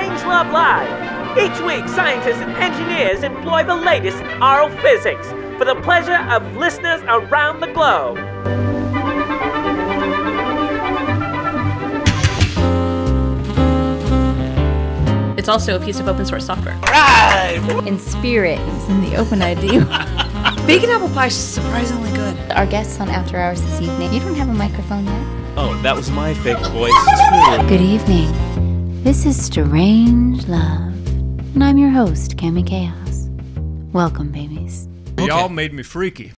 Strangelove Live. Each week, scientists and engineers employ the latest in aural physics for the pleasure of listeners around the globe. It's also a piece of open source software. Right! In spirit, it's in the open ID. Bacon apple pie is surprisingly good. Our guests on After Hours this evening. You don't have a microphone yet. Oh, that was my fake voice, too. Good evening. This is Strange Love, and I'm your host, Cami Chaos. Welcome, babies. Y'all made me freaky.